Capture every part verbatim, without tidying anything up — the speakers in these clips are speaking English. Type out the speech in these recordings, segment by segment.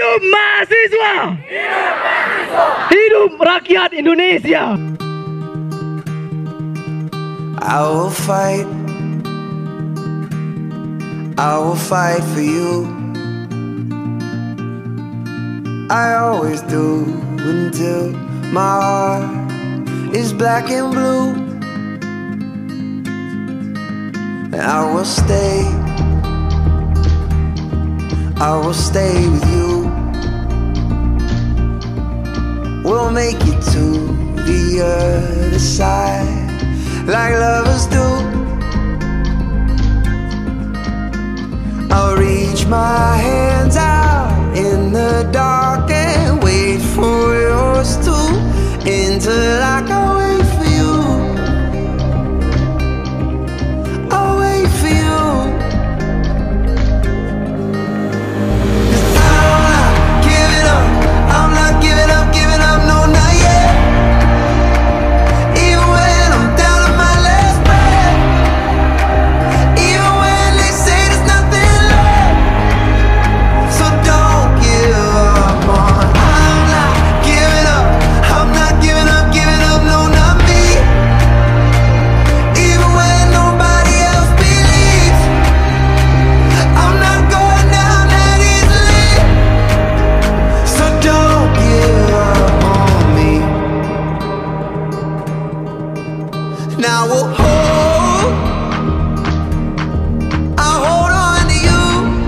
Hidup mahasiswa! Hidup mahasiswa! Hidup rakyat Indonesia! I will fight, I will fight for you. I always do until my heart is black and blue. And I will stay, I will stay with you. We'll make it to the other side like lovers do. I'll reach my hands out in the dark and wait for yours to, until I can wait for you. I'll wait for you. 'Cause I'm not giving up, I'm not giving up, giving up, no, not yet. Even when I'm down to my last breath, even when they say there's nothing left. So don't give up on, I'm not giving up, I'm not giving up, giving up, no, not me. Even when nobody else believes, I'm not going down that easily. So don't give up on me. Now we'll hold, I'll hold on to you.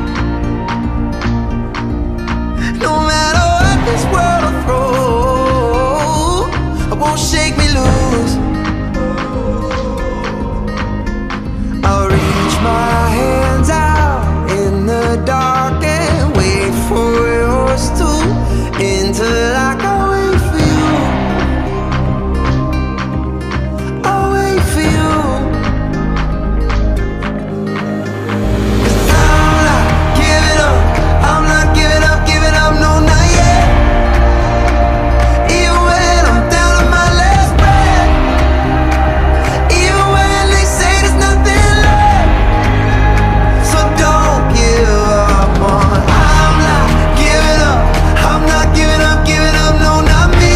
No matter what this world will throw, it won't shake me loose. I'll reach my hands out in the dark and wait for yours too, until I can wait for you. I'll wait for you. 'Cause I'm not giving up, I'm not giving up, giving up, no, not yet. Even when I'm down to my last breath, even when they say there's nothing left. So don't give up on, I'm not giving up, I'm not giving up, giving up, no, not me.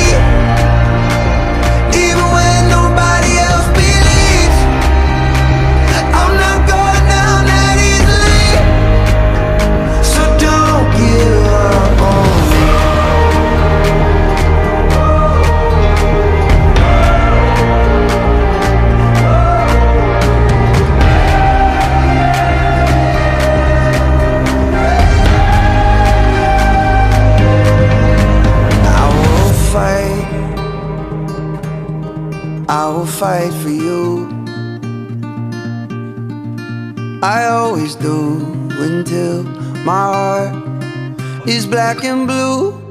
Even when nobody else believes, I'm not going down that easily. So don't give up on me. I will fight, I will fight for you. I always do until my heart is black and blue.